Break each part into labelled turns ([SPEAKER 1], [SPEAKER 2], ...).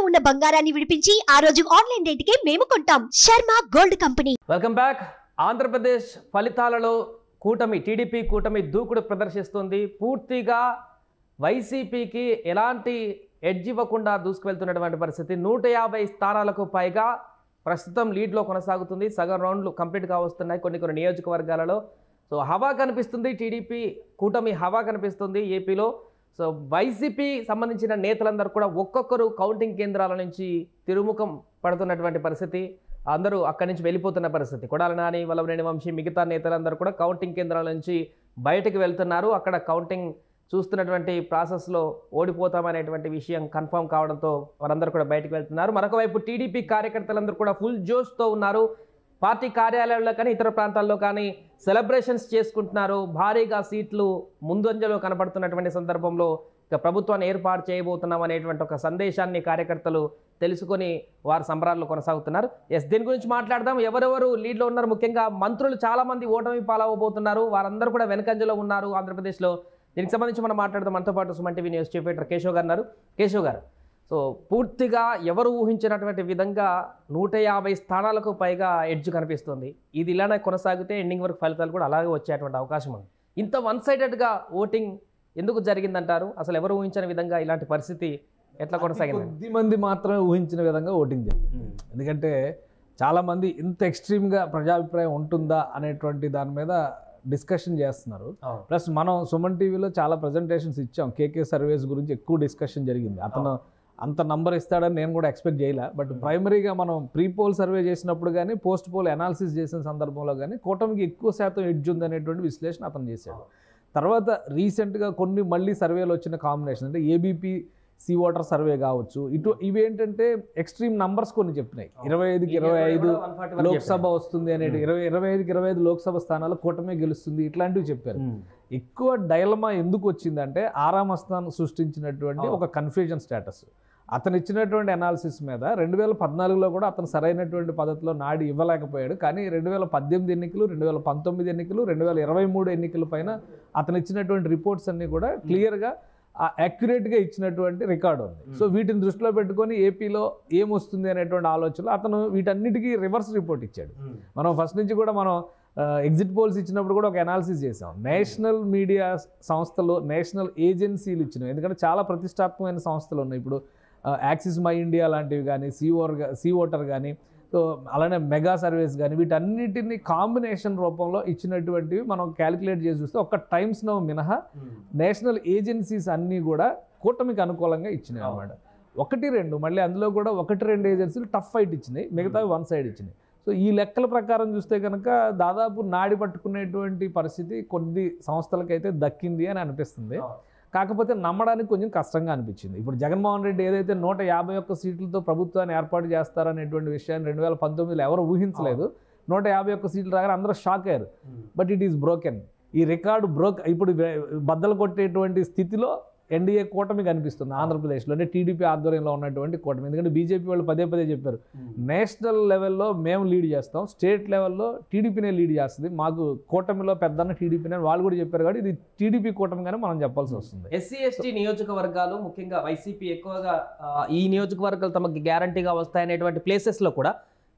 [SPEAKER 1] ఉన్న బంగారాన్ని విడిపించి ఆ రోజు ఆన్లైన్ రేటుకే మేము కొంటాం. Sharma gold company.
[SPEAKER 2] Welcome back. Andhra Pradesh ఫలితాలలో టీడీపీ కూటమి దూకుడు ప్రదర్శిస్తుంది. పూర్తిగా వైసీపీకి ఎలాంటి ఎడ్జ్ ఇవ్వకుండా దూసుకువెళ్తున్నటువంటి పరిస్థితి. 150 స్థానాలకు పైగా ప్రస్తుతం లీడ్లో కొనసాగుతుంది. సగం రౌండ్లు కంప్లీట్గా వస్తున్నాయి కొన్ని నియోజకవర్గాలలో. సో హవా కనిపిస్తుంది, టీడీపీ కూటమి హవా కనిపిస్తుంది ఏపీలో. సో వైసీపీ సంబంధించిన నేతలందరూ కూడా ఒక్కొక్కరు కౌంటింగ్ కేంద్రాల నుంచి తిరుముఖం పడుతున్నటువంటి పరిస్థితి. అందరూ అక్కడి నుంచి వెళ్ళిపోతున్న పరిస్థితి. కొడాల నాని, వల్లభనేని వంశీ, మిగతా నేతలందరూ కూడా కౌంటింగ్ కేంద్రాల నుంచి బయటకు వెళ్తున్నారు. అక్కడ కౌంటింగ్ చూస్తున్నటువంటి ప్రాసెస్లో ఓడిపోతామనేటువంటి విషయం కన్ఫర్మ్ కావడంతో వారందరూ కూడా బయటకు వెళ్తున్నారు. మరొక వైపు టీడీపీ కార్యకర్తలందరూ కూడా ఫుల్ జోష్తో ఉన్నారు. పార్టీ కార్యాలయాల్లో కానీ ఇతర ప్రాంతాల్లో కానీ సెలబ్రేషన్స్ చేసుకుంటున్నారు. భారీగా సీట్లు ముందంజలో కనపడుతున్నటువంటి సందర్భంలో ఇక ప్రభుత్వాన్ని ఏర్పాటు చేయబోతున్నాం అనేటువంటి ఒక సందేశాన్ని కార్యకర్తలు తెలుసుకొని వారు సంబరాల్లో కొనసాగుతున్నారు. దీని గురించి మాట్లాడదాం. ఎవరెవరు లీడ్లో ఉన్నారు? ముఖ్యంగా మంత్రులు చాలామంది ఓటమి పాలవబోతున్నారు. వారందరూ కూడా వెనకంజలో ఉన్నారు ఆంధ్రప్రదేశ్లో. దీనికి సంబంధించి మనం మాట్లాడదాం. మనతో పాటు Suman TV news chief editor Keshav గారు ఉన్నారు. కేశవ్ గారు, సో పూర్తిగా ఎవరు ఊహించినటువంటి విధంగా 150 స్థానాలకు పైగా ఎడ్జ్ కనిపిస్తుంది. ఇది ఇలానే కొనసాగితే ఎండింగ్ వరకు ఫలితాలు కూడా అలాగే వచ్చేటువంటి అవకాశం ఉంది. ఇంత వన్ సైడెడ్గా ఓటింగ్ ఎందుకు జరిగిందంటారు? అసలు ఎవరు ఊహించిన విధంగా ఇలాంటి పరిస్థితి ఎట్లా కొనసాగింది?
[SPEAKER 3] కొద్ది మంది మాత్రమే ఊహించిన విధంగా ఓటింగ్ జరిగింది. ఎందుకంటే చాలామంది ఇంత ఎక్స్ట్రీమ్గా ప్రజాభిప్రాయం ఉంటుందా అనేటువంటి దాని మీద డిస్కషన్ చేస్తున్నారు. ప్లస్ మనం సుమన్ టీవీలో చాలా ప్రజెంటేషన్స్ ఇచ్చాం. కేకే సర్వేస్ గురించి ఎక్కువ డిస్కషన్ జరిగింది. అతను అంత నంబర్ ఇస్తాడని నేను కూడా ఎక్స్పెక్ట్ చేయలే. బట్ ప్రైమరీగా మనం ప్రీ పోల్ సర్వే చేసినప్పుడు కానీ పోస్ట్ పోల్ అనాలిసిస్ చేసిన సందర్భంలో కానీ కూటమికి ఎక్కువ శాతం ఎడ్జ్ ఉందనేటువంటి విశ్లేషణ అతను చేశాడు. తర్వాత రీసెంట్గా కొన్ని మళ్ళీ సర్వేలు వచ్చిన కాంబినేషన్ అంటే ఏబీపీ సీ ఓటర్ సర్వే కావచ్చు. ఇవేంటంటే ఎక్స్ట్రీమ్ నంబర్స్ కొన్ని చెప్పినాయి. 25కి 25 లోక్సభ వస్తుంది అనేది, 25కి 25 లోక్సభ స్థానాలు కూటమి గెలుస్తుంది, ఇట్లాంటివి చెప్పారు. ఎక్కువ డైలమా ఎందుకు వచ్చిందంటే ఆరామస్థానం సృష్టించినటువంటి ఒక కన్ఫ్యూజన్ స్టేటస్. అతను ఇచ్చినటువంటి అనాలిసిస్ మీద 2014లో కూడా అతను సరైనటువంటి పద్ధతిలో నాడి ఇవ్వలేకపోయాడు. కానీ 2018 ఎన్నికలు, 2019 ఎన్నికలు, 2023 ఎన్నికల పైన అతను ఇచ్చినటువంటి రిపోర్ట్స్ అన్నీ కూడా క్లియర్గా యాక్యురేట్గా ఇచ్చినటువంటి రికార్డు ఉంది. సో వీటిని దృష్టిలో పెట్టుకొని ఏపీలో ఏమొస్తుంది అనేటువంటి ఆలోచనలో అతను వీటన్నిటికీ రివర్స్ రిపోర్ట్ ఇచ్చాడు. మనం ఫస్ట్ నుంచి కూడా మనం ఎగ్జిట్ పోల్స్ ఇచ్చినప్పుడు కూడా ఒక అనాలిసిస్ చేసాం. నేషనల్ మీడియా సంస్థలు, నేషనల్ ఏజెన్సీలు ఇచ్చినాయి. ఎందుకంటే చాలా ప్రతిష్టాత్మకమైన సంస్థలు ఉన్నాయి. ఇప్పుడు యాక్సిస్ మై ఇండియా లాంటివి కానీ, సీ ఓటర్ కానీ, సో అలానే మెగా సర్వేస్ కానీ, వీటన్నిటిని కాంబినేషన్ రూపంలో ఇచ్చినటువంటివి మనం క్యాలిక్యులేట్ చేసి చూస్తే ఒక్క టైమ్స్ నౌ మినహా నేషనల్ ఏజెన్సీస్ అన్నీ కూడా కూటమికి అనుకూలంగా ఇచ్చినాయి అన్నమాట. 1-2 మళ్ళీ అందులో కూడా 1-2 ఏజెన్సీలు టఫ్ ఫైట్ ఇచ్చినాయి, మిగతావి వన్ సైడ్ ఇచ్చినాయి. సో ఈ లెక్కల ప్రకారం చూస్తే కనుక దాదాపు నాడి పట్టుకునేటువంటి పరిస్థితి కొన్ని సంస్థలకైతే దక్కింది అని అనిపిస్తుంది. కాకపోతే నమ్మడానికి కొంచెం కష్టంగా అనిపించింది. ఇప్పుడు జగన్మోహన్ రెడ్డి ఏదైతే 151 సీట్లతో ప్రభుత్వాన్ని ఏర్పాటు చేస్తారనేటువంటి విషయాన్ని 2019లో ఎవరు ఊహించలేదు. 151 సీట్లు రాగానే అందరూ షాక్ అయ్యారు. But it is broken. ఈ రికార్డు ఇప్పుడు బద్దలు కొట్టేటువంటి స్థితిలో ఎన్డీఏ కూటమి కనిపిస్తుంది ఆంధ్రప్రదేశ్లో, అంటే టీడీపీ ఆధ్వర్యంలో ఉన్నటువంటి కూటమి. ఎందుకంటే బీజేపీ వాళ్ళు పదే చెప్పారు, నేషనల్ లెవెల్లో మేము లీడ్ చేస్తాం, స్టేట్ లెవెల్లో టీడీపీనే లీడ్ చేస్తుంది, మాకు కూటమిలో పెద్దన్న టీడీపీనే వాళ్ళు కూడా చెప్పారు. కాబట్టి ఇది టీడీపీ కూటమిగానే మనం చెప్పాల్సి వస్తుంది.
[SPEAKER 2] ఎస్సీ ఎస్టీ నియోజకవర్గాలు ముఖ్యంగా వైసీపీ ఎక్కువగా ఈ నియోజకవర్గాలు తమకు గ్యారంటీగా వస్తాయనేటువంటి ప్లేసెస్లో కూడా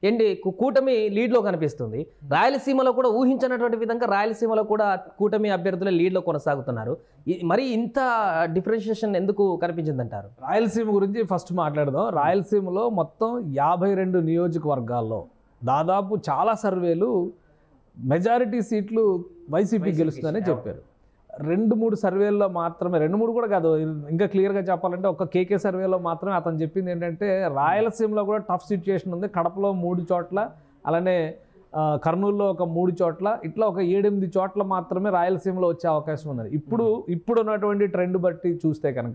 [SPEAKER 2] కూటమి లీడ్లో కనిపిస్తుంది. రాయలసీమలో కూడా ఊహించినటువంటి విధంగా రాయలసీమలో కూడా కూటమి అభ్యర్థులు లీడ్లో కొనసాగుతున్నారు. మరి ఇంత డిఫరెన్షియేషన్ ఎందుకు కనిపించిందంటారు?
[SPEAKER 3] రాయలసీమ గురించి ఫస్ట్ మాట్లాడదాం. రాయలసీమలో మొత్తం 52 నియోజకవర్గాల్లో దాదాపు చాలా సర్వేలు మెజారిటీ సీట్లు వైసీపీ గెలుస్తుందని చెప్పారు. 2-3 సర్వేల్లో మాత్రమే, 2-3 కూడా కాదు, ఇంకా క్లియర్గా చెప్పాలంటే ఒక కేకే సర్వేలో మాత్రమే అతను చెప్పింది ఏంటంటే రాయలసీమలో కూడా టఫ్ సిచ్యుయేషన్ ఉంది. కడపలో 3 చోట్ల, అలానే కర్నూలులో ఒక 3 చోట్ల, ఇట్లా ఒక 7-8 చోట్ల మాత్రమే రాయలసీమలో వచ్చే అవకాశం ఉన్నది. ఇప్పుడు ఉన్నటువంటి ట్రెండ్ బట్టి చూస్తే కనుక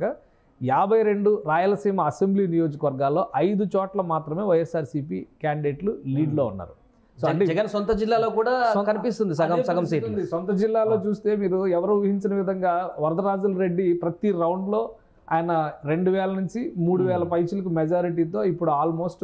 [SPEAKER 3] 52 రాయలసీమ అసెంబ్లీ నియోజకవర్గాల్లో 5 చోట్ల మాత్రమే వైఎస్ఆర్సీపీ క్యాండిడేట్లు లీడ్లో ఉన్నారు.
[SPEAKER 2] సో అంటే జగన్ సొంత జిల్లాలో కూడా కనిపిస్తుంది సగం సీట్లు.
[SPEAKER 3] సొంత జిల్లాలో చూస్తే మీరు ఎవరు ఊహించిన విధంగా వరదరాజుల రెడ్డి ప్రతి రౌండ్లో ఆయన 2000 నుంచి 3000 పైచులకు మెజారిటీతో ఇప్పుడు ఆల్మోస్ట్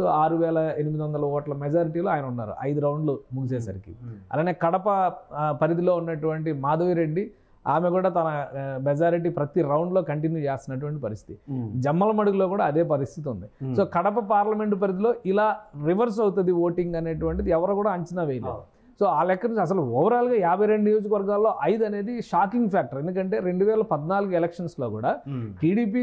[SPEAKER 3] 6800 ఓట్ల మెజారిటీలో ఆయన ఉన్నారు 5 రౌండ్లు ముగిసేసరికి. అలానే కడప పరిధిలో ఉన్నటువంటి మాధవిరెడ్డి ఆమె కూడా తన మెజారిటీ ప్రతి రౌండ్లో కంటిన్యూ చేస్తున్నటువంటి పరిస్థితి. జమ్మలమడుగులో కూడా అదే పరిస్థితి ఉంది. సో కడప పార్లమెంటు పరిధిలో ఇలా రివర్స్ అవుతుంది ఓటింగ్ అనేటువంటిది ఎవరు కూడా అంచనా వేయలేదు. సో ఆ లెక్క నుంచి అసలు ఓవరాల్గా 52 నియోజకవర్గాల్లో 5 అనేది షాకింగ్ ఫ్యాక్టర్. ఎందుకంటే 2014 ఎలక్షన్స్లో కూడా టీడీపీ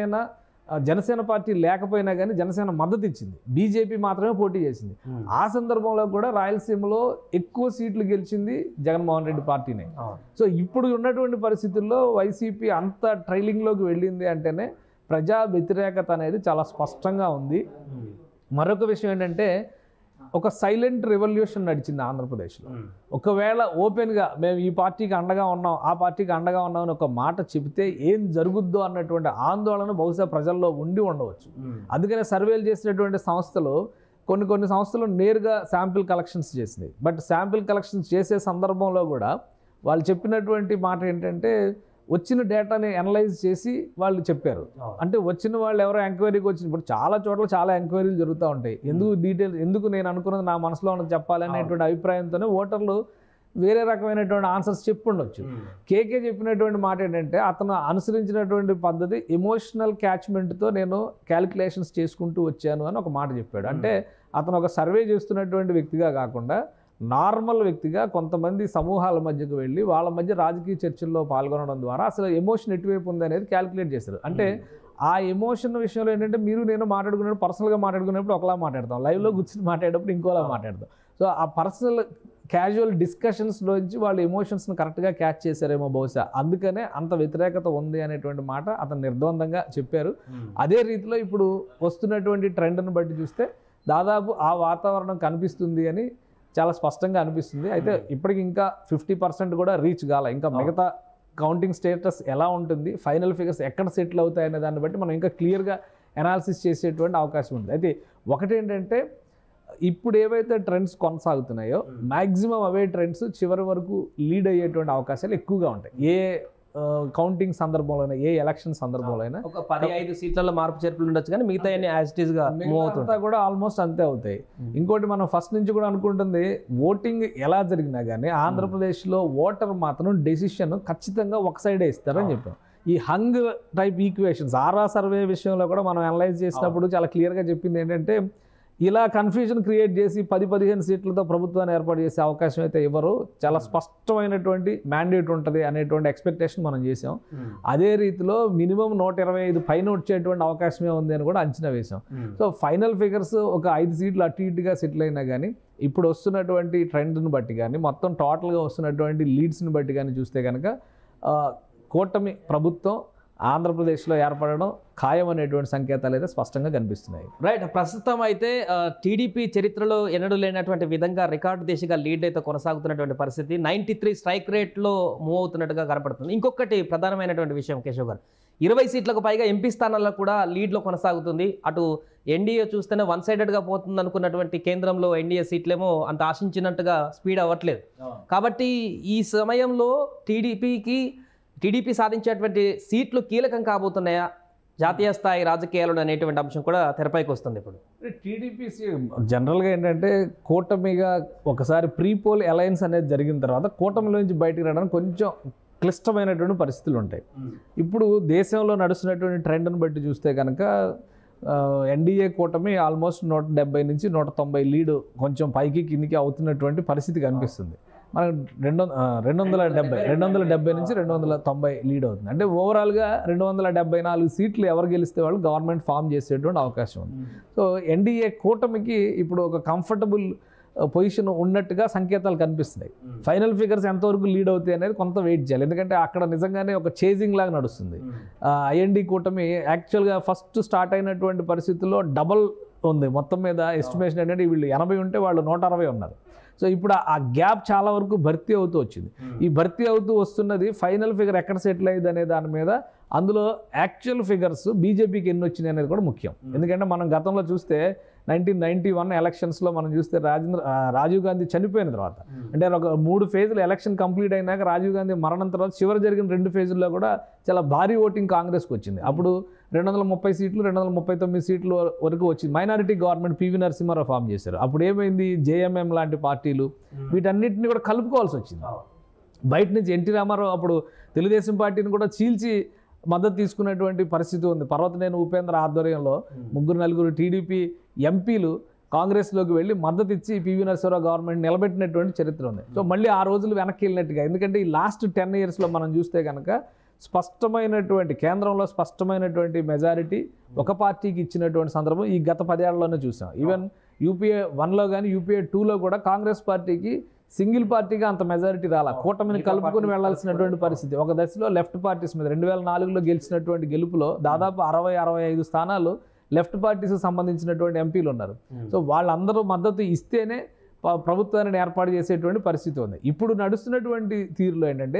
[SPEAKER 3] జనసేన పార్టీ లేకపోయినా కానీ జనసేన మద్దతు ఇచ్చింది, బీజేపీ మాత్రమే పోటీ చేసింది. ఆ సందర్భంలో కూడా రాయలసీమలో ఎక్కువ సీట్లు గెలిచింది జగన్మోహన్ రెడ్డి పార్టీనే. సో ఇప్పుడు ఉన్నటువంటి పరిస్థితుల్లో వైసీపీ అంత ట్రైలింగ్లోకి వెళ్ళింది అంటేనే ప్రజా వ్యతిరేకత అనేది చాలా స్పష్టంగా ఉంది. మరొక విషయం ఏంటంటే ఒక సైలెంట్ రెవల్యూషన్ నడిచింది ఆంధ్రప్రదేశ్లో. ఒకవేళ ఓపెన్గా మేము ఈ పార్టీకి అండగా ఉన్నాం, ఆ పార్టీకి అండగా ఉన్నాం అని ఒక మాట చెబితే ఏం జరుగుద్దో అన్నటువంటి ఆందోళన బహుశా ప్రజల్లో ఉండవచ్చు. అందుకనే సర్వేలు చేసినటువంటి సంస్థలు కొన్ని సంస్థలు నేరుగా శాంపిల్ కలెక్షన్స్ చేసినాయి. బట్ శాంపిల్ కలెక్షన్స్ చేసే సందర్భంలో కూడా వాళ్ళు చెప్పినటువంటి మాట ఏంటంటే వచ్చిన డేటాని అనలైజ్ చేసి వాళ్ళు చెప్పారు. అంటే వచ్చిన వాళ్ళు ఎవరో ఎంక్వైరీకి వచ్చిన, ఇప్పుడు చాలా చోట్ల చాలా ఎంక్వైరీలు జరుగుతూ ఉంటాయి. ఎందుకు నేను అనుకున్నది నా మనసులో ఉన్నది చెప్పాలనేటువంటి అభిప్రాయంతోనే ఓటర్లు వేరే రకమైనటువంటి ఆన్సర్స్ చెప్పుండొచ్చు. కేకే చెప్పినటువంటి మాట ఏంటంటే అతను అనుసరించినటువంటి పద్ధతి ఎమోషనల్ క్యాచ్మెంట్తో నేను క్యాలిక్యులేషన్స్ చేసుకుంటూ వచ్చాను అని ఒక మాట చెప్పాడు. అంటే అతను ఒక సర్వే చేస్తున్నటువంటి వ్యక్తిగా కాకుండా నార్మల్ వ్యక్తిగా కొంతమంది సమూహాల మధ్యకు వెళ్ళి వాళ్ళ మధ్య రాజకీయ చర్చల్లో పాల్గొనడం ద్వారా అసలు ఎమోషన్ ఎటువైపు ఉంది అనేది క్యాలిక్యులేట్ చేశారు. అంటే ఆ ఎమోషన్ విషయంలో ఏంటంటే మీరు నేను మాట్లాడుకున్నప్పుడు పర్సనల్గా మాట్లాడుకున్నప్పుడు ఒకలా మాట్లాడతాం, లైవ్లో కూర్చొని మాట్లాడేటప్పుడు ఇంకోలా మాట్లాడతాం. సో ఆ పర్సనల్ క్యాజువల్ డిస్కషన్స్లోంచి వాళ్ళు ఎమోషన్స్ని కరెక్ట్గా క్యాచ్ చేశారేమో బహుశా, అందుకనే అంత వ్యతిరేకత ఉంది అనేటువంటి మాట అతను నిర్ద్వందంగా చెప్పారు. అదే రీతిలో ఇప్పుడు వస్తున్నటువంటి ట్రెండ్ని బట్టి చూస్తే దాదాపు ఆ వాతావరణం కనిపిస్తుంది అని చాలా స్పష్టంగా అనిపిస్తుంది. అయితే ఇప్పటికి ఇంకా 50% కూడా రీచ్ కాల. ఇంకా మిగతా కౌంటింగ్ స్టేటస్ ఎలా ఉంటుంది, ఫైనల్ ఫిగర్స్ ఎక్కడ సెటిల్ అవుతాయి అనే దాన్ని బట్టి మనం ఇంకా క్లియర్గా అనాలిసిస్ చేసేటువంటి అవకాశం ఉంది. అయితే ఒకటేంటంటే ఇప్పుడు ఏవైతే ట్రెండ్స్ కొనసాగుతున్నాయో మ్యాక్సిమం అవే ట్రెండ్స్ చివరి వరకు లీడ్ అయ్యేటువంటి అవకాశాలు ఎక్కువగా ఉంటాయి. ఏ కౌంటింగ్ సందర్భంలో ఏ ఎలక్షన్ సందర్భంలో ఒక
[SPEAKER 2] 15 సీట్లలో మార్పు చేర్పులు ఉండొచ్చు, కానీ మిగతా యాజ్ ఇట్ ఈస్ గా మూవ్ అవుతుంటా
[SPEAKER 3] కూడా ఆల్మోస్ట్ అంతే అవుతాయి. ఇంకోటి మనం ఫస్ట్ నుంచి కూడా అనుకుంటుంది ఓటింగ్ ఎలా జరిగినా కానీ ఆంధ్రప్రదేశ్లో ఓటర్ మాత్రం డెసిషన్ ఖచ్చితంగా ఒక సైడే ఇస్తారని చెప్పాం. ఈ hung type equations RR survey విషయంలో కూడా మనం అనలైజ్ చేసినప్పుడు చాలా క్లియర్గా చెప్పింది ఏంటంటే ఇలా కన్ఫ్యూజన్ క్రియేట్ చేసి 10-15 సీట్లతో ప్రభుత్వాన్ని ఏర్పాటు చేసే అవకాశం అయితే ఎవరు, చాలా స్పష్టమైనటువంటి మ్యాండేట్ ఉంటుంది అనేటువంటి ఎక్స్పెక్టేషన్ మనం చేసాం. అదే రీతిలో మినిమం 125 పైన వచ్చేటువంటి అవకాశమే ఉంది అని కూడా అంచనా వేసాం. సో ఫైనల్ ఫిగర్స్ ఒక 5 సీట్లు అటు ఇటుగా సెటిల్ అయినా కానీ ఇప్పుడు వస్తున్నటువంటి ట్రెండ్ని బట్టి కానీ మొత్తం టోటల్గా వస్తున్నటువంటి లీడ్స్ని బట్టి కానీ చూస్తే కనుక కూటమి ప్రభుత్వం ఆంధ్రప్రదేశ్లో ఏర్పడడం ఖాయం అనేటువంటి సంకేతాలు అయితే స్పష్టంగా కనిపిస్తున్నాయి.
[SPEAKER 2] రైట్. ప్రస్తుతం అయితే టీడీపీ చరిత్రలో ఎన్నడూ లేనటువంటి విధంగా రికార్డు దిశగా లీడ్ అయితే కొనసాగుతున్నటువంటి పరిస్థితి, 93 స్ట్రైక్ రేట్లో మూవ్ అవుతున్నట్టుగా కనపడుతుంది. ఇంకొకటి ప్రధానమైనటువంటి విషయం కేశవ్ గారు, 20 సీట్లకు పైగా ఎంపీ స్థానాల్లో కూడా లీడ్లో కొనసాగుతుంది. అటు ఎన్డీఏ చూస్తేనే వన్ సైడెడ్గా పోతుంది అనుకున్నటువంటి కేంద్రంలో ఎన్డీఏ సీట్లేమో అంత ఆశించినట్టుగా స్పీడ్ అవ్వట్లేదు. కాబట్టి ఈ సమయంలో టీడీపీ సాధించేటువంటి సీట్లు కీలకం కాబోతున్నాయా జాతీయ స్థాయి రాజకీయాలు అనేటువంటి అంశం కూడా తెరపైకి వస్తుంది. ఇప్పుడు
[SPEAKER 3] టీడీపీ జనరల్గా ఏంటంటే కూటమిగా ఒకసారి ప్రీపోల్ అలయన్స్ అనేది జరిగిన తర్వాత కూటమిలో నుంచి బయటకు రావడానికి కొంచెం క్లిష్టమైనటువంటి పరిస్థితులు ఉంటాయి. ఇప్పుడు దేశంలో నడుస్తున్నటువంటి ట్రెండ్ని బట్టి చూస్తే కనుక ఎన్డీఏ కూటమి ఆల్మోస్ట్ 170 నుంచి 190 లీడ్ కొంచెం పైకి కిందికి అవుతున్నటువంటి పరిస్థితి కనిపిస్తుంది. మనకు 270 నుంచి 290 లీడ్ అవుతుంది. అంటే ఓవరాల్గా 274 సీట్లు ఎవరు గెలిస్తే వాళ్ళు గవర్నమెంట్ ఫామ్ చేసేటువంటి అవకాశం ఉంది. సో ఎన్డీఏ కూటమికి ఇప్పుడు ఒక కంఫర్టబుల్ పొజిషన్ ఉన్నట్టుగా సంకేతాలు కనిపిస్తున్నాయి. ఫైనల్ ఫిగర్స్ ఎంతవరకు లీడ్ అవుతాయి అనేది కొంత వెయిట్ చేయాలి, ఎందుకంటే అక్కడ నిజంగానే ఒక చేజింగ్ లాగా నడుస్తుంది. ఐఎన్డీ కూటమి యాక్చువల్గా ఫస్ట్ స్టార్ట్ అయినటువంటి పరిస్థితుల్లో డబల్ ఉంది. మొత్తం మీద ఎస్టిమేషన్ ఏంటంటే వీళ్ళు 80 ఉంటే వాళ్ళు 160 ఉన్నారు. సో ఇప్పుడు ఆ గ్యాప్ చాలా వరకు భర్తీ అవుతూ వచ్చింది. ఈ భర్తీ అవుతూ వస్తున్నది ఫైనల్ ఫిగర్ ఎక్కడ సెటిల్ అయ్యింది అనే దాని మీద, అందులో యాక్చువల్ ఫిగర్స్ బీజేపీకి ఎన్ని వచ్చినాయి అనేది కూడా ముఖ్యం. ఎందుకంటే మనం గతంలో చూస్తే 1991 ఎలక్షన్స్లో మనం చూస్తే రాజీవ్ గాంధీ చనిపోయిన తర్వాత, అంటే ఒక 3 ఫేజులు ఎలక్షన్ కంప్లీట్ అయినాక రాజీవ్ గాంధీ మరణం తర్వాత చివరి జరిగిన 2 ఫేజుల్లో కూడా చాలా భారీ ఓటింగ్ కాంగ్రెస్కి వచ్చింది. అప్పుడు 230 సీట్లు 239 సీట్ల వరకు వచ్చింది. Minority government P V Narasimha Rao form చేశారు. అప్పుడు ఏమైంది, జేఎంఎం లాంటి పార్టీలు వీటన్నిటిని కూడా కలుపుకోవాల్సి వచ్చింది. బయట నుంచి ఎన్టీ రామారావు అప్పుడు తెలుగుదేశం పార్టీని కూడా చీల్చి మద్దతు తీసుకున్నటువంటి పరిస్థితి ఉంది. పర్వతనేని ఉపేంద్ర ఆధ్వర్యంలో 3-4 టీడీపీ ఎంపీలు కాంగ్రెస్లోకి వెళ్ళి మద్దతు ఇచ్చి పివి నరసింహారావు గవర్నమెంట్ నిలబెట్టినటువంటి చరిత్ర ఉంది. సో మళ్ళీ ఆ రోజులు వెనక్కి వెళ్ళినట్టుగా, ఎందుకంటే ఈ లాస్ట్ 10 yearsలో మనం చూస్తే కనుక స్పష్టమైనటువంటి కేంద్రంలో స్పష్టమైనటువంటి మెజారిటీ ఒక పార్టీకి ఇచ్చినటువంటి సందర్భం ఈ గత 10 ఏళ్లలోనే చూసాం. ఈవెన్ యూపీఏ 1లో కానీ యూపీఏ 2లో కూడా కాంగ్రెస్ పార్టీకి సింగిల్ పార్టీగా అంత మెజారిటీ రాలా, కూటమిని కలుపుకొని వెళ్లాల్సినటువంటి పరిస్థితి. ఒక దశలో లెఫ్ట్ పార్టీస్ మీద 2004లో గెలిచినటువంటి గెలుపులో దాదాపు 60-65 స్థానాలు లెఫ్ట్ పార్టీస్కి సంబంధించినటువంటి ఎంపీలు ఉన్నారు. సో వాళ్ళందరూ మద్దతు ఇస్తేనే ప్రభుత్వాన్ని ఏర్పాటు చేసేటువంటి పరిస్థితి ఉంది. ఇప్పుడు నడుస్తున్నటువంటి తీరులో ఏంటంటే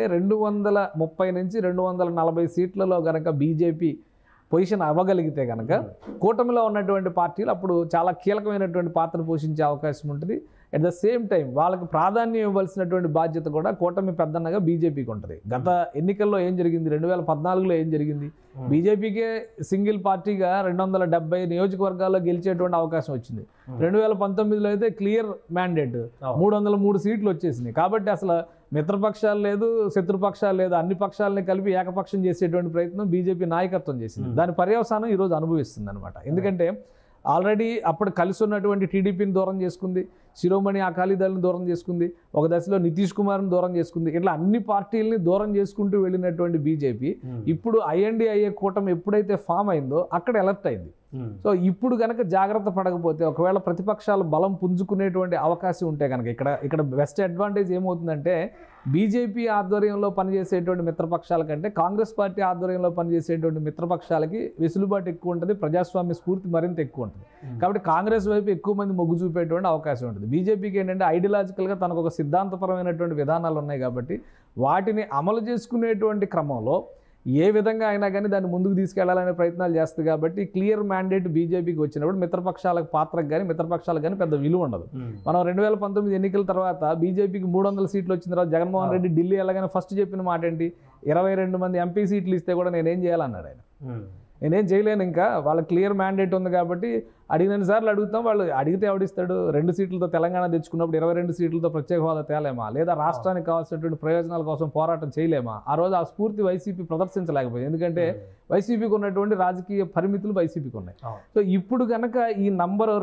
[SPEAKER 3] 230 నుంచి 240 సీట్లలో కనుక బీజేపీ పొజిషన్ అవ్వగలిగితే కనుక కూటమిలో ఉన్నటువంటి పార్టీలు అప్పుడు చాలా కీలకమైనటువంటి పాత్ర పోషించే అవకాశం ఉంటుంది. అట్ ద సేమ్ టైం వాళ్ళకి ప్రాధాన్యం ఇవ్వాల్సినటువంటి బాధ్యత కూడా కూటమి పెద్దన్నగా బీజేపీకి ఉంటుంది. గత ఎన్నికల్లో ఏం జరిగింది, 2014లో ఏం జరిగింది, బీజేపీకే సింగిల్ పార్టీగా 270 నియోజకవర్గాల్లో గెలిచేటువంటి అవకాశం వచ్చింది. 2019లో అయితే క్లియర్ మ్యాండేట్ 303 సీట్లు వచ్చేసినాయి. కాబట్టి అసలు మిత్రపక్షాలు లేదు, శత్రుపక్షాలు లేదు, అన్ని పక్షాలని కలిపి ఏకపక్షం చేసేటువంటి ప్రయత్నం బీజేపీ నాయకత్వం చేసింది. దాని పర్యవసానం ఈరోజు అనుభవిస్తుంది అనమాట. ఎందుకంటే ఆల్రెడీ అప్పుడు కలిసి ఉన్నటువంటి టీడీపీని దూరం చేసుకుంది, శిరోమణి అకాలీదళని దూరం చేసుకుంది, ఒక దశలో నితీష్ కుమార్ని దూరం చేసుకుంది. ఇట్లా అన్ని పార్టీలని దూరం చేసుకుంటూ వెళ్ళినటువంటి బీజేపీ ఇప్పుడు ఐఎన్డీఐఏ కూటమి ఎప్పుడైతే ఫామ్ అయిందో అక్కడ ఎలర్ట్ అయింది. సో ఇప్పుడు కనుక జాగ్రత్త పడకపోతే ఒకవేళ ప్రతిపక్షాలు బలం పుంజుకునేటువంటి అవకాశం ఉంటే కనుక ఇక్కడ బెస్ట్ అడ్వాంటేజ్ ఏమవుతుందంటే బీజేపీ ఆధ్వర్యంలో పనిచేసేటువంటి మిత్రపక్షాల కంటే కాంగ్రెస్ పార్టీ ఆధ్వర్యంలో పనిచేసేటువంటి మిత్రపక్షాలకి వెసులుబాటు ఎక్కువ ఉంటుంది, ప్రజాస్వామ్య స్ఫూర్తి మరింత ఎక్కువ ఉంటుంది. కాబట్టి కాంగ్రెస్ వైపు ఎక్కువ మంది మొగ్గు చూపేటువంటి అవకాశం ఉంటుంది. బీజేపీకి ఏంటంటే ఐడియాలజికల్గా తనకు ఒక సిద్ధాంతపరమైనటువంటి విధానాలు ఉన్నాయి కాబట్టి వాటిని అమలు చేసుకునేటువంటి క్రమంలో ఏ విధంగా అయినా కానీ దాన్ని ముందుకు తీసుకెళ్లాలనే ప్రయత్నాలు చేస్తుంది. కాబట్టి క్లియర్ మ్యాండేట్ బీజేపీకి వచ్చినప్పుడు మిత్రపక్షాలకు పాత్రకు కానీ మిత్రపక్షాలకు కానీ పెద్ద విలువ ఉండదు. మనం 2019 ఎన్నికల తర్వాత బీజేపీకి 300 సీట్లు వచ్చిన తర్వాత జగన్మోహన్ రెడ్డి ఢిల్లీ వెళ్ళగానే ఫస్ట్ చెప్పిన మాట ఏంటి, 22 మంది ఎంపీ సీట్లు ఇస్తే కూడా నేనేం చేయాలన్నాడు ఆయన. నేనేం చేయలేను, ఇంకా వాళ్ళ క్లియర్ మ్యాండేట్ ఉంది కాబట్టి అడిగిన సార్లు అడుగుతాం, వాళ్ళు అడిగితే ఎవడిస్తాడు. 2 సీట్లతో తెలంగాణ తెచ్చుకున్నప్పుడు 22 సీట్లతో ప్రత్యేక హోదా తేలేమా, లేదా రాష్ట్రానికి కావాల్సినటువంటి ప్రయోజనాల కోసం పోరాటం చేయలేమా? ఆ రోజు ఆ స్ఫూర్తి వైసీపీ ప్రదర్శించలేకపోయింది, ఎందుకంటే వైసీపీకి ఉన్నటువంటి రాజకీయ పరిమితులు వైసీపీకి ఉన్నాయి. సో ఇప్పుడు కనుక ఈ నంబర్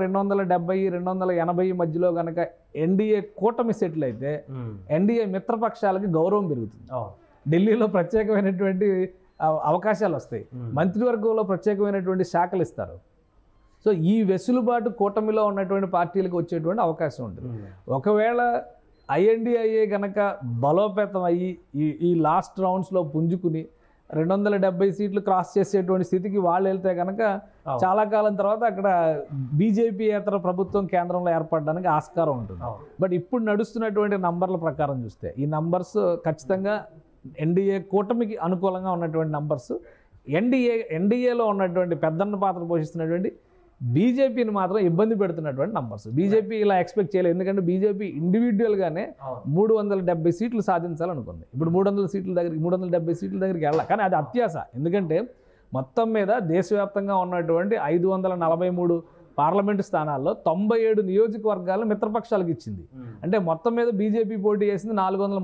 [SPEAKER 3] 270-280 మధ్యలో కనుక ఎన్డీఏ కూటమి సెటిల్ అయితే ఎన్డీఏ మిత్రపక్షాలకి గౌరవం పెరుగుతుంది. ఢిల్లీలో ప్రత్యేకమైనటువంటి అవకాశాలు వస్తాయి, మంత్రివర్గంలో ప్రత్యేకమైనటువంటి శాఖలు ఇస్తారు. సో ఈ వెసులుబాటు కూటమిలో ఉన్నటువంటి పార్టీలకు వచ్చేటువంటి అవకాశం ఉంటుంది. ఒకవేళ ఐఎన్డీఐఏ కనుక బలోపేతం అయ్యి ఈ లాస్ట్ రౌండ్స్లో పుంజుకుని 270 సీట్లు క్రాస్ చేసేటువంటి స్థితికి వాళ్ళు వెళ్తే కనుక చాలా కాలం తర్వాత అక్కడ బీజేపీ ఏతర ప్రభుత్వం కేంద్రంలో ఏర్పడడానికి ఆస్కారం ఉంటుంది. బట్ ఇప్పుడు నడుస్తున్నటువంటి నంబర్ల ప్రకారం చూస్తే ఈ నంబర్స్ ఖచ్చితంగా ఎన్డీఏ కూటమికి అనుకూలంగా ఉన్నటువంటి నంబర్స్. ఎన్డీఏలో ఉన్నటువంటి పెద్దన్న పాత్ర పోషిస్తున్నటువంటి బీజేపీని మాత్రం ఇబ్బంది పెడుతున్నటువంటి నంబర్స్. బీజేపీ ఇలా ఎక్స్పెక్ట్ చేయలేదు, ఎందుకంటే బీజేపీ ఇండివిజువల్గానే 370 సీట్లు సాధించాలనుకుంది. ఇప్పుడు 370 సీట్ల దగ్గరికి వెళ్ళాలి, కానీ అది అత్యాశ. ఎందుకంటే మొత్తం మీద దేశవ్యాప్తంగా ఉన్నటువంటి 543 పార్లమెంటు స్థానాల్లో 97 నియోజకవర్గాలు మిత్రపక్షాలకు ఇచ్చింది. అంటే మొత్తం మీద బీజేపీ పోటీ చేసింది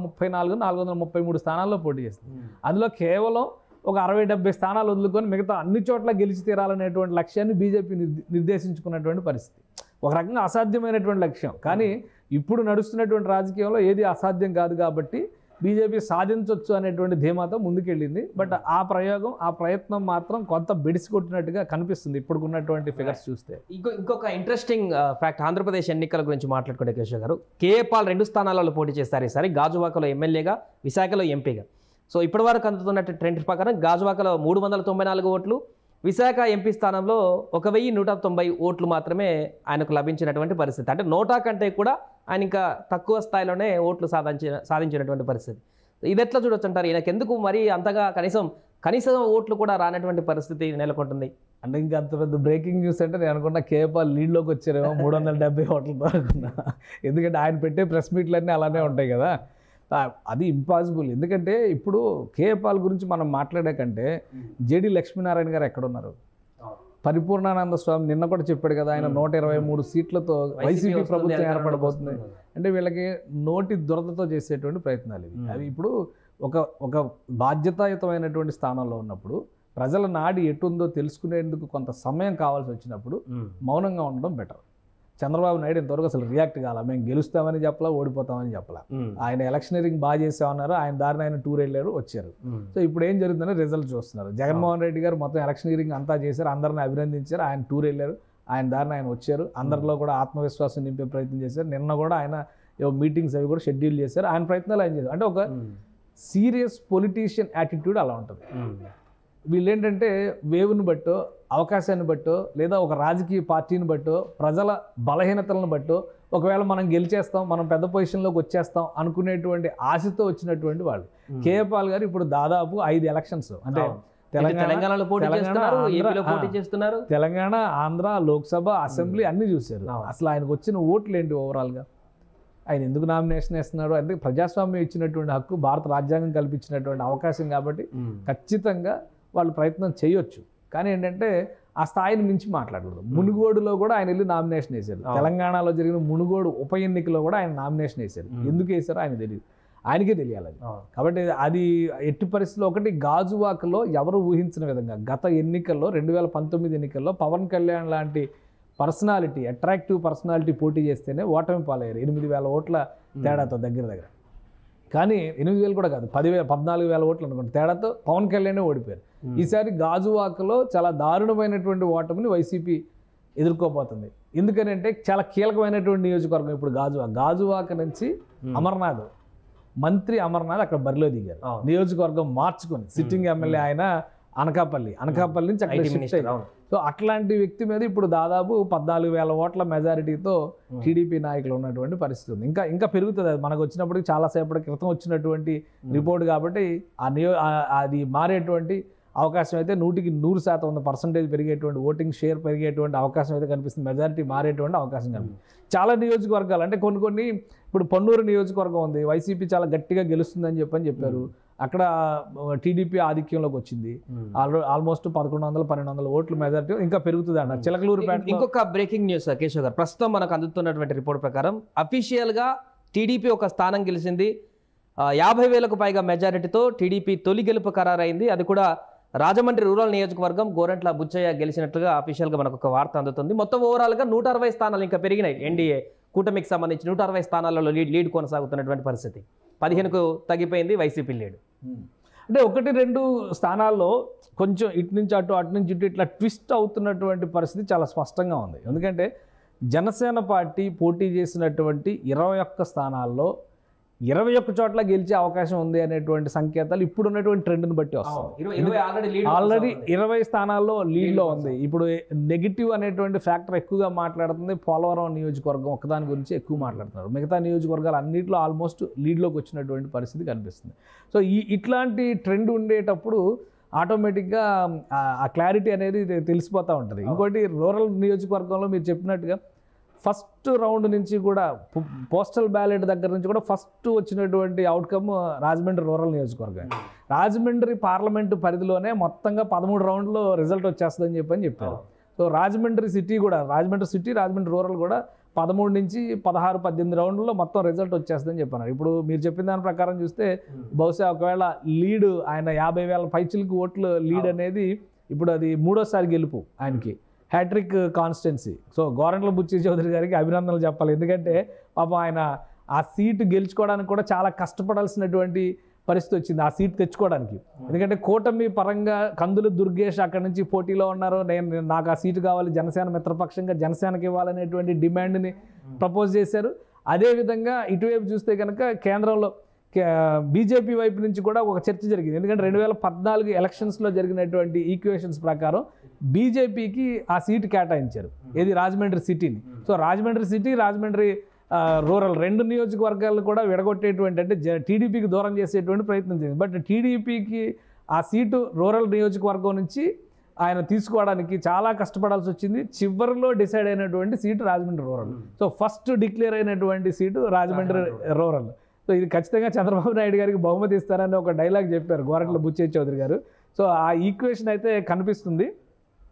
[SPEAKER 3] 434-433 స్థానాల్లో పోటీ చేసింది. అందులో కేవలం ఒక 60-70 స్థానాలు వదులుకొని మిగతా అన్ని చోట్ల గెలిచి తీరాలనేటువంటి లక్ష్యాన్ని బీజేపీ నిర్దేశించుకున్నటువంటి పరిస్థితి. ఒక రకంగా అసాధ్యమైనటువంటి లక్ష్యం, కానీ ఇప్పుడు నడుస్తున్నటువంటి రాజకీయంలో ఏది అసాధ్యం కాదు కాబట్టి బీజేపీ సాధించవచ్చు అనేటువంటి ధీమాతో ముందుకెళ్ళింది. బట్ ఆ ప్రయత్నం మాత్రం కొంత బెడిసి కొట్టినట్టుగా కనిపిస్తుంది ఇప్పుడున్నటువంటి ఫిగర్స్ చూస్తే.
[SPEAKER 2] ఇంకొక ఇంట్రెస్టింగ్ ఫ్యాక్ట్, ఆంధ్రప్రదేశ్ ఎన్నికల గురించి మాట్లాడుకుంటే కేశవ్ గారు, కేఏ పాల్ 2 స్థానాలలో పోటీ చేస్తారు ఈసారి, గాజువాకలో ఎమ్మెల్యేగా, విశాఖలో ఎంపీగా. సో ఇప్పటివరకు అందుతున్న ట్రెండ్ ప్రకారం గాజువాకలో 394 ఓట్లు, విశాఖ ఎంపీ స్థానంలో 1190 ఓట్లు మాత్రమే ఆయనకు లభించినటువంటి పరిస్థితి. అంటే నోటా కంటే కూడా ఆయన ఇంకా తక్కువ స్థాయిలోనే ఓట్లు సాధించినటువంటి పరిస్థితి. ఇది ఎట్లా చూడొచ్చు అంటారు? ఈయనకు ఎందుకు మరి అంతగా కనీసం ఓట్లు కూడా రానటువంటి పరిస్థితి నెలకొంటుంది?
[SPEAKER 3] అంటే ఇంకా అంత పెద్ద బ్రేకింగ్ న్యూస్ అంటే నేను అనుకున్నా కేపాల్ లీడ్లోకి వచ్చారేమో 370 ఓట్లతో అనుకున్నా. ఎందుకంటే ఆయన పెట్టే ప్రెస్ మీట్లన్నీ అలానే ఉంటాయి కదా, అది ఇంపాసిబుల్. ఎందుకంటే ఇప్పుడు కేపాల్ గురించి మనం మాట్లాడే కంటే జేడి లక్ష్మీనారాయణ గారు ఎక్కడున్నారు? పరిపూర్ణానంద స్వామి నిన్న కూడా చెప్పాడు కదా, ఆయన 123 సీట్లతో వైసీపీ ప్రభుత్వం ఏర్పడబోతుంది అంటే వీళ్ళకి నోటి దురదతో చేసేటువంటి ప్రయత్నాలు ఇవి. అవి ఇప్పుడు ఒక బాధ్యతాయుతమైనటువంటి స్థానంలో ఉన్నప్పుడు ప్రజల నాడి ఎటుందో తెలుసుకునేందుకు కొంత సమయం కావాల్సి వచ్చినప్పుడు మౌనంగా ఉండడం బెటర్. చంద్రబాబు నాయుడు ఇంతవరకు అసలు రియాక్ట్ కాల, మేము గెలుస్తామని చెప్పలా, ఓడిపోతామని చెప్పలా. ఆయన ఎలక్షనీరింగ్ బాగా చేసామన్నారు, ఆయన దారిని ఆయన టూర్ వెళ్ళారు, వచ్చారు. సో ఇప్పుడు ఏం జరుగుతుందని రిజల్ట్ చూస్తున్నారు. జగన్మోహన్ రెడ్డి గారు మొత్తం ఎలక్షనీరింగ్ అంతా చేశారు, అందరిని అభినందించారు, ఆయన టూర్ వెళ్ళారు, ఆయన దారిని ఆయన వచ్చారు, అందరిలో కూడా ఆత్మవిశ్వాసం నింపే ప్రయత్నం చేశారు. నిన్న కూడా ఆయన మీటింగ్స్ అవి కూడా షెడ్యూల్ చేశారు, ఆయన ప్రయత్నాలు ఆయన చేశారు. అంటే ఒక సీరియస్ పొలిటీషియన్ యాటిట్యూడ్ అలా ఉంటుంది. వీళ్ళు ఏంటంటే వేవ్ని బట్టో, అవకాశాన్ని బట్టో, లేదా ఒక రాజకీయ పార్టీని బట్టో, ప్రజల బలహీనతలను బట్టో, ఒకవేళ మనం గెలిచేస్తాం, మనం పెద్ద పొజిషన్లోకి వచ్చేస్తాం అనుకునేటువంటి ఆశతో వచ్చినటువంటి వాళ్ళు. కేఏ పాల్ గారు ఇప్పుడు దాదాపు 5 ఎలక్షన్స్ అంటే తెలంగాణ, ఆంధ్ర, లోక్సభ, అసెంబ్లీ అన్ని చూశారు. అసలు ఆయనకు వచ్చిన ఓట్లు ఏంటి ఓవరాల్గా, ఆయన ఎందుకు నామినేషన్ వేస్తున్నాడు అంటే ప్రజాస్వామ్యం ఇచ్చినటువంటి హక్కు, భారత రాజ్యాంగం కల్పించినటువంటి అవకాశం కాబట్టి ఖచ్చితంగా వాళ్ళు ప్రయత్నం చేయొచ్చు. కానీ ఏంటంటే ఆ స్థాయిని మించి మాట్లాడకూడదు. మునుగోడులో కూడా ఆయన వెళ్ళి నామినేషన్ వేశారు. తెలంగాణలో జరిగిన మునుగోడు ఉప ఎన్నికలో కూడా ఆయన నామినేషన్ వేశారు. ఎందుకు వేశారో ఆయన తెలియదు, ఆయనకే తెలియాలి అది. కాబట్టి అది ఎట్టి పరిస్థితుల్లో ఒకటి గాజువాకలో ఎవరు ఊహించిన విధంగా గత ఎన్నికల్లో 2019 ఎన్నికల్లో పవన్ కళ్యాణ్ లాంటి పర్సనాలిటీ, అట్రాక్టివ్ పర్సనాలిటీ పోటీ చేస్తేనే ఓటమి పాలయ్యారు 8,000 ఓట్ల తేడాతో దగ్గర. కానీ 8,000 కూడా కాదు, 14,000 ఓట్లు అనుకుంటే తేడాతో పవన్ కళ్యాణ్ ఓడిపోయారు. ఈసారి గాజువాకలో చాలా దారుణమైనటువంటి ఓటమిని వైసీపీ ఎదుర్కోబోతుంది. ఎందుకనంటే చాలా కీలకమైనటువంటి నియోజకవర్గం ఇప్పుడు గాజువాక నుంచి అమర్నాథ్, మంత్రి అమర్నాథ్ అక్కడ బరిలో దిగారు. నియోజకవర్గం మార్చుకొని సిట్టింగ్ ఎమ్మెల్యే ఆయన అనకాపల్లి నుంచి అక్కడ షిఫ్ట్ అయ్యారు. సో అట్లాంటి వ్యక్తి మీద ఇప్పుడు దాదాపు 14,000 ఓట్ల మెజారిటీతో టీడీపీ నాయకులు ఉన్నటువంటి పరిస్థితి ఉంది. ఇంకా పెరుగుతుంది. అది మనకు వచ్చినప్పటికి చాలాసేపటి క్రితం వచ్చినటువంటి రిపోర్ట్ కాబట్టి అది మారేటువంటి అవకాశం అయితే 100% ఉంది. పర్సంటేజ్ పెరిగేటువంటి, ఓటింగ్ షేర్ పెరిగేటువంటి అవకాశం అయితే కనిపిస్తుంది. మెజారిటీ మారేటువంటి అవకాశం కనిపిస్తుంది. చాలా నియోజకవర్గాలు అంటే కొన్ని ఇప్పుడు పొన్నూరు నియోజకవర్గం ఉంది, వైసీపీ చాలా గట్టిగా గెలుస్తుందని చెప్పారు. అక్కడ టీడీపీ ఆధిక్యంలోకి వచ్చింది. ఆల్మోస్ట్ 1,100-1,200 ఓట్లు మెజారిటీ ఇంకా పెరుగుతుంది అన్నారు. చిలకలూరుపేట.
[SPEAKER 2] ఇంకొక బ్రేకింగ్ న్యూస్ కేశవ్ గారు, ప్రస్తుతం మనకు అందుతున్నటువంటి రిపోర్ట్ ప్రకారం అఫీషియల్గా టీడీపీ ఒక స్థానం గెలిచింది. 50,000కు పైగా మెజారిటీతో టీడీపీ తొలి గెలుపు ఖరారైంది. అది కూడా రాజమండ్రి రూరల్ నియోజకవర్గం గోరంట్ల బుచ్చయ్య గెలిచినట్లుగా అఫీషియల్గా మనకు ఒక వార్త అందుతుంది. మొత్తం ఓవరాల్గా 160 స్థానాలు ఇంకా పెరిగినాయి. ఎన్డీఏ కూటమికి సంబంధించి 160 స్థానాలలో లీడ్ కొనసాగుతున్నటువంటి పరిస్థితి. 15కు తగ్గిపోయింది వైసీపీ లీడ్.
[SPEAKER 3] అంటే 1-2 స్థానాల్లో కొంచెం ఇటు నుంచి అటు నుంచి ఇటు ఇట్లా ట్విస్ట్ అవుతున్నటువంటి పరిస్థితి చాలా స్పష్టంగా ఉంది. ఎందుకంటే జనసేన పార్టీ పోటీ చేసినటువంటి 21 స్థానాల్లో 21 చోట్ల గెలిచే అవకాశం ఉంది అనేటువంటి సంకేతాలు ఇప్పుడు ఉన్నటువంటి ట్రెండ్ని బట్టి వస్తుంది. ఆల్రెడీ 20 స్థానాల్లో లీడ్లో ఉంది. ఇప్పుడు నెగిటివ్ అనేటువంటి ఫ్యాక్టర్ ఎక్కువగా మాట్లాడుతుంది. పోలవరం నియోజకవర్గం ఒకదాని గురించి ఎక్కువ మాట్లాడుతున్నారు. మిగతా నియోజకవర్గాలు అన్నింటిలో ఆల్మోస్ట్ లీడ్లోకి వచ్చినటువంటి పరిస్థితి కనిపిస్తుంది. సో ఇట్లాంటి ట్రెండ్ ఉండేటప్పుడు ఆటోమేటిక్గా ఆ క్లారిటీ అనేది తెలిసిపోతూ ఉంటుంది. ఇంకోటి రూరల్ నియోజకవర్గంలో మీరు చెప్పినట్టుగా ఫస్ట్ రౌండ్ నుంచి కూడా పోస్టల్ బ్యాలెట్ దగ్గర నుంచి కూడా ఫస్ట్ వచ్చినటువంటి అవుట్కమ్ రాజమండ్రి రూరల్ నియోజకవర్గం. రాజమండ్రి పార్లమెంటు పరిధిలోనే మొత్తంగా 13 రౌండ్లో రిజల్ట్ వచ్చేస్తుందని చెప్పారు. సో రాజమండ్రి సిటీ కూడా, రాజమండ్రి రూరల్ కూడా 13 నుంచి 16, 18 రౌండ్లలో మొత్తం రిజల్ట్ వచ్చేస్తుందని చెప్పారు. ఇప్పుడు మీరు చెప్పిన దాని ప్రకారం చూస్తే బహుశా ఒకవేళ లీడ్ ఆయన 50,000 పైచిలకు ఓట్లు లీడ్ అనేది ఇప్పుడు అది 3వ గెలుపు ఆయనకి, hattrick constituency. So Gorantla Butchaiah Chowdary గారికి అభినందనలు చెప్పాలి. ఎందుకంటే పాపం ఆయన ఆ సీటు గెలుచుకోవడానికి కూడా చాలా కష్టపడాల్సినటువంటి పరిస్థితి వచ్చింది ఆ సీట్ తెచ్చుకోవడానికి. ఎందుకంటే కూటమి పరంగా కందులు దుర్గేష్ అక్కడి నుంచి పోటీలో ఉన్నారు. నాకు ఆ సీటు కావాలి, జనసేన మిత్రపక్షంగా జనసేనకి ఇవ్వాలనేటువంటి డిమాండ్ని ప్రపోజ్ చేశారు. అదేవిధంగా ఇటువైపు చూస్తే కనుక కేంద్రంలో బీజేపీ వైపు నుంచి కూడా ఒక చర్చ జరిగింది. ఎందుకంటే 2014 ఎలక్షన్స్లో జరిగినటువంటి ఈక్వేషన్స్ ప్రకారం బీజేపీకి ఆ సీటు కేటాయించారు, ఏది రాజమండ్రి సిటీని. సో రాజమండ్రి రూరల్ 2 నియోజకవర్గాలను కూడా విడగొట్టేటువంటి, అంటే టీడీపీకి దూరం చేసేటువంటి ప్రయత్నం చేసింది. బట్ టీడీపీకి ఆ సీటు రూరల్ నియోజకవర్గం నుంచి ఆయన తీసుకోవడానికి చాలా కష్టపడాల్సి వచ్చింది. చివరిలో డిసైడ్ అయినటువంటి seat Rajahmundry rural. So first declare అయినటువంటి సీటు రాజమండ్రి రూరల్. సో ఇది ఖచ్చితంగా చంద్రబాబు నాయుడు గారికి బహుమతి ఇస్తారని ఒక డైలాగ్ చెప్పారు గోరంట్ల బుచ్చయ్య చౌదరి గారు. సో ఆ ఈక్వేషన్ అయితే కనిపిస్తుంది.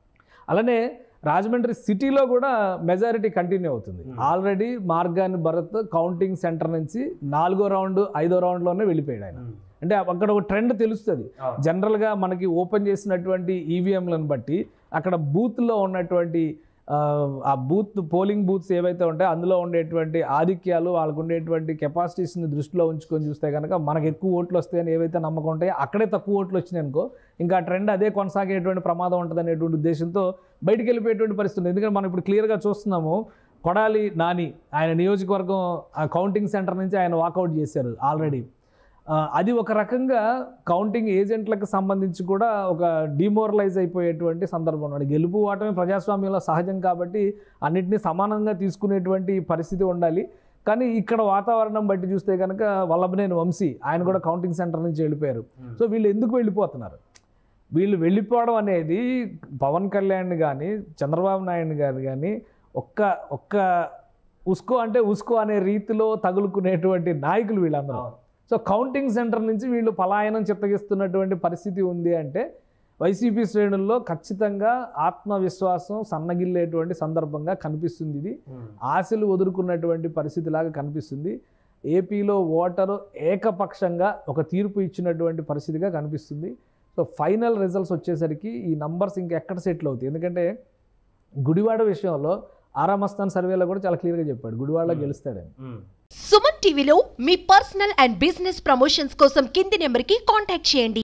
[SPEAKER 3] అలానే రాజమండ్రి సిటీలో కూడా మెజారిటీ కంటిన్యూ అవుతుంది. Already Margani Bharat counting centre నుంచి 4వ రౌండ్ 5వ రౌండ్లోనే వెళ్ళిపోయాడు ఆయన. అంటే అక్కడ ఒక ట్రెండ్ తెలుస్తుంది. జనరల్గా మనకి ఓపెన్ చేసినటువంటి ఈవీఎంలను బట్టి అక్కడ బూత్లో ఉన్నటువంటి ఆ పోలింగ్ బూత్స్ ఏవైతే ఉంటాయో అందులో ఉండేటువంటి ఆధిక్యాలు, వాళ్ళకు ఉండేటువంటి కెపాసిటీస్ని దృష్టిలో ఉంచుకొని చూస్తే కనుక మనకు ఎక్కువ ఓట్లు వస్తాయని ఏవైతే నమ్మకం ఉంటాయో అక్కడే తక్కువ ఓట్లు వచ్చినాయి అనుకో ఇంకా ట్రెండ్ అదే కొనసాగేటువంటి ప్రమాదం ఉంటుంది అనేటువంటి ఉద్దేశంతో బయటికి వెళ్ళిపోయేటువంటి పరిస్థితి. ఎందుకంటే మనం ఇప్పుడు క్లియర్గా చూస్తున్నాము, కొడాలి నాని ఆయన నియోజకవర్గం ఆ కౌంటింగ్ సెంటర్ నుంచి ఆయన వాకౌట్ చేశారు ఆల్రెడీ. అది ఒక రకంగా కౌంటింగ్ ఏజెంట్లకు సంబంధించి కూడా ఒక డిమోరలైజ్ అయిపోయేటువంటి సందర్భం. గెలుపు ఓటమి ప్రజాస్వామ్యంలో సహజం కాబట్టి అన్నింటినీ సమానంగా తీసుకునేటువంటి పరిస్థితి ఉండాలి. కానీ ఇక్కడ వాతావరణం బట్టి చూస్తే కనుక వల్లభనేని వంశీ ఆయన కూడా కౌంటింగ్ సెంటర్ నుంచి వెళ్ళిపోయారు. సో వీళ్ళు ఎందుకు వెళ్ళిపోతున్నారు? వీళ్ళు వెళ్ళిపోవడం అనేది పవన్ కళ్యాణ్ కానీ చంద్రబాబు నాయుడు గారు కానీ ఒక్క ఉస్కో అంటే ఉస్కో అనే రీతిలో తగులుకునేటువంటి నాయకులు వీళ్ళందరూ. సో కౌంటింగ్ సెంటర్ నుంచి వీళ్ళు పలాయనం చిత్తగిస్తున్నటువంటి పరిస్థితి ఉంది అంటే వైసీపీ శ్రేణుల్లో ఖచ్చితంగా ఆత్మవిశ్వాసం సన్నగిల్లేటువంటి సందర్భంగా కనిపిస్తుంది. ఇది ఆశలు వదులుకున్నటువంటి పరిస్థితిలాగా కనిపిస్తుంది. ఏపీలో ఓటరు ఏకపక్షంగా ఒక తీర్పు ఇచ్చినటువంటి పరిస్థితిగా కనిపిస్తుంది. సో ఫైనల్ రిజల్ట్స్ వచ్చేసరికి ఈ నంబర్స్ ఇంకెక్కడ సెటిల్ అవుతాయి. ఎందుకంటే గుడివాడ విషయంలో ఆరామస్థాన్ సర్వేలో కూడా చాలా క్లియర్గా చెప్పాడు గుడివాడలో గెలుస్తాడని.
[SPEAKER 1] సుమన్ టీవీలో మీ పర్సనల్ అండ్ బిజినెస్ ప్రమోషన్స్ కోసం కింది నెంబర్కి కాంటాక్ట్ చేయండి.